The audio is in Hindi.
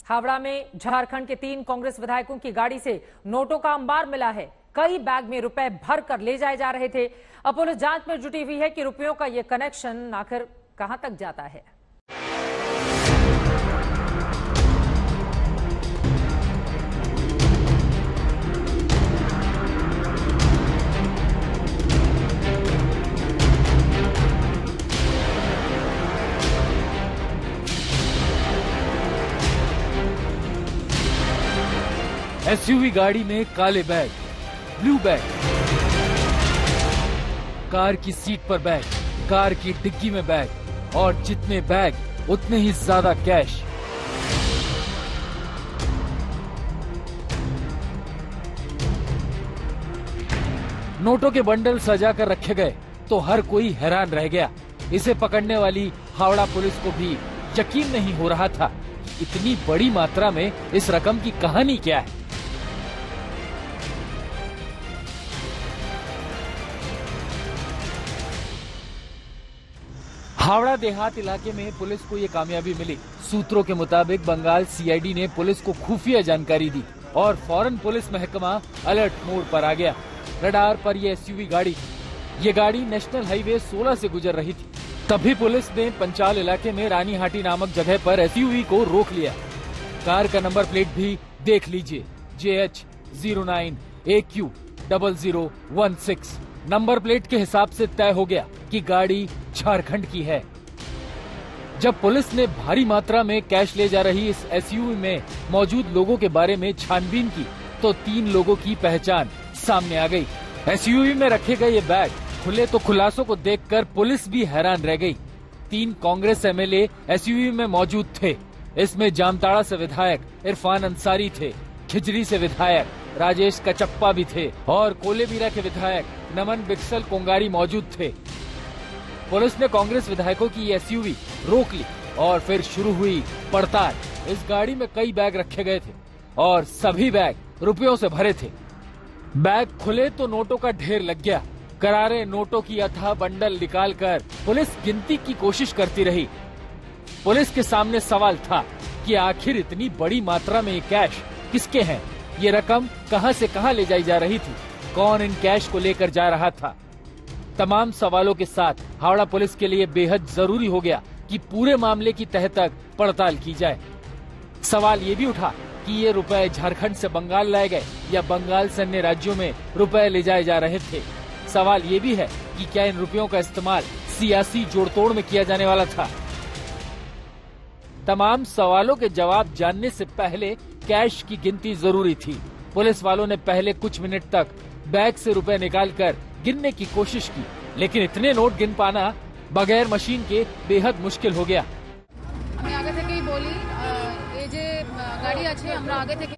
हावड़ा में झारखंड के 3 कांग्रेस विधायकों की गाड़ी से नोटों का अंबार मिला है। कई बैग में रुपए भर कर ले जाए जा रहे थे। अब पुलिस जांच में जुटी हुई है कि रुपयों का यह कनेक्शन आखिर कहां तक जाता है। एसयूवी गाड़ी में काले बैग, ब्लू बैग, कार की सीट पर बैग, कार की डिग्गी में बैग और जितने बैग उतने ही ज्यादा कैश। नोटों के बंडल सजाकर रखे गए तो हर कोई हैरान रह गया। इसे पकड़ने वाली हावड़ा पुलिस को भी यकीन नहीं हो रहा था इतनी बड़ी मात्रा में इस रकम की कहानी क्या है। हावड़ा देहात इलाके में पुलिस को ये कामयाबी मिली। सूत्रों के मुताबिक बंगाल सीआईडी ने पुलिस को खुफिया जानकारी दी और फौरन पुलिस महकमा अलर्ट मोड पर आ गया। रडार पर ये एसयूवी गाड़ी थी। ये गाड़ी नेशनल हाईवे 16 से गुजर रही थी। तभी पुलिस ने पंचाल इलाके में रानीहाटी नामक जगह पर एसयूवी को रोक लिया। कार का नंबर प्लेट भी देख लीजिए, JH09AQ0016। नंबर प्लेट के हिसाब से तय हो गया कि गाड़ी झारखंड की है। जब पुलिस ने भारी मात्रा में कैश ले जा रही इस एसयूवी में मौजूद लोगों के बारे में छानबीन की तो 3 लोगों की पहचान सामने आ गई। एसयूवी में रखे गए ये बैग खुले तो खुलासों को देखकर पुलिस भी हैरान रह गई। 3 कांग्रेस एमएलए एसयूवी में मौजूद थे। इसमें जामताड़ा से विधायक इरफान अंसारी थे, खिजरी से विधायक राजेश कचप्पा भी थे और कोलेबीरा के विधायक नमन बिक्सल कोंगारी मौजूद थे। पुलिस ने कांग्रेस विधायकों की एसयूवी रोक ली और फिर शुरू हुई पड़ताल। इस गाड़ी में कई बैग रखे गए थे और सभी बैग रुपयों से भरे थे। बैग खुले तो नोटों का ढेर लग गया। करारे नोटों की अथाह बंडल निकालकर पुलिस गिनती की कोशिश करती रही। पुलिस के सामने सवाल था कि आखिर इतनी बड़ी मात्रा में ये कैश किसके हैं? ये रकम कहां से कहां ले जाई जा रही थी? कौन इन कैश को लेकर जा रहा था? तमाम सवालों के साथ हावड़ा पुलिस के लिए बेहद जरूरी हो गया कि पूरे मामले की तह तक पड़ताल की जाए। सवाल ये भी उठा कि ये रुपए झारखंड से बंगाल लाए गए या बंगाल से अन्य राज्यों में रुपए ले जाए जा रहे थे। सवाल ये भी है कि क्या इन रुपयों का इस्तेमाल सियासी जोड़तोड़ में किया जाने वाला था? तमाम सवालों के जवाब जानने से पहले कैश की गिनती जरूरी थी। पुलिस वालों ने पहले कुछ मिनट तक बैग से रुपए निकालकर गिनने की कोशिश की, लेकिन इतने नोट गिन पाना बगैर मशीन के बेहद मुश्किल हो गया। আমি আগে থেকেই বলি এই যে গাড়ি আছে আমরা আগে থেকে